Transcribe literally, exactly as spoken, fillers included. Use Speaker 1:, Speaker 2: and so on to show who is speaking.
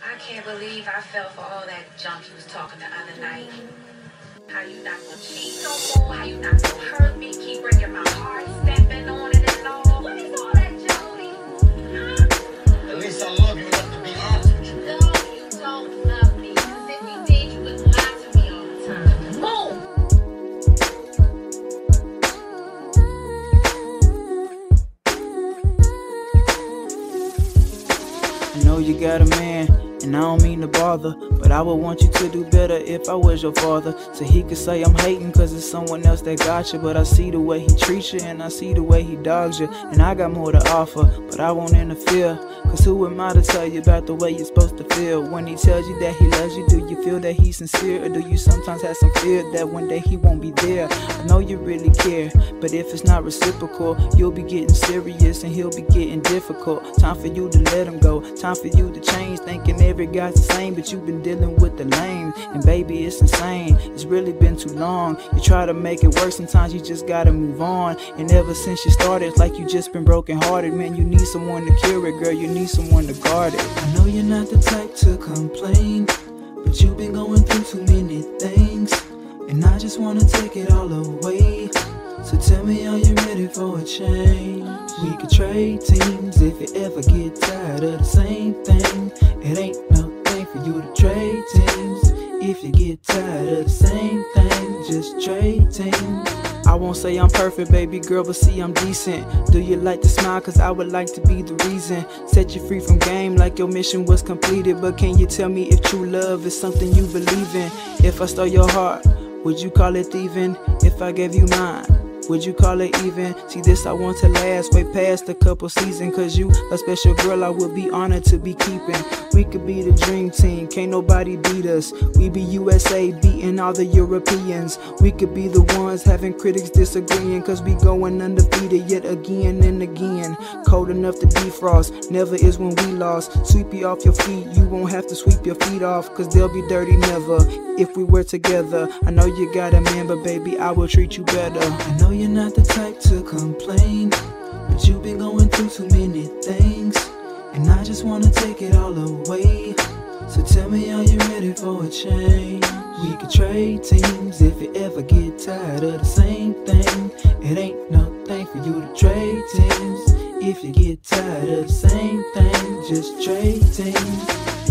Speaker 1: I can't believe I fell for all that junk you was talking the other night. How you not gonna cheat no more, how you not gonna hurt me, keep breaking my heart, stepping on it and all. What is all that jelly? Huh?
Speaker 2: At least I love you enough to be honest with you.
Speaker 1: No, you don't love me. Cause if you did, you wouldn't lie to me all the time. Move!
Speaker 3: I know you got a man, and I don't mean to bother, but I would want you to do better if I was your father. So he could say I'm hating cause it's someone else that got you, but I see the way he treats you and I see the way he dogs you. And I got more to offer, but I won't interfere, cause who am I to tell you about the way you're supposed to feel? When he tells you that he loves you, do you feel that he's sincere? Or do you sometimes have some fear that one day he won't be there? I know you really care, but if it's not reciprocal, you'll be getting serious and he'll be getting difficult. Time for you to let him go, time for you to change, thinking every guy's the same, but you've been dealing with the lame. And baby, it's insane, it's really been too long. You try to make it work, sometimes you just gotta move on. And ever since you started, it's like you just been broken hearted. Man, you need someone to cure it, girl, you need someone to guard it. I know you're not the type to complain, but you've been going through too many things, and I just wanna take it all away. So tell me, are you ready for a change? We could trade teams if you ever get tired of the same thing. It ain't no thing for you to trade teams. If you get tired of the same thing, just trade teams. I won't say I'm perfect, baby girl, but see I'm decent. Do you like to smile? Cause I would like to be the reason. Set you free from game like your mission was completed. But can you tell me if true love is something you believe in? If I stole your heart, would you call it thieving? If I gave you mine, would you call it even? See, this I want to last way past a couple seasons, cause you a special girl I would be honored to be keeping. We could be the dream team, can't nobody beat us. We be U S A beating all the Europeans. We could be the ones having critics disagreeing, cause we going undefeated yet again and again. Cold enough to defrost, never is when we lost. Sweep you off your feet, you won't have to sweep your feet off, cause they'll be dirty never if we were together. I know you got a man, but baby, I will treat you better. I know you're not the type to complain, but you've been going through too many things, and I just wanna take it all away. So tell me, are you ready for a change? We could trade teams if you ever get tired of the same thing. It ain't no thing for you to trade teams. If you get tired of the same thing, just trade teams.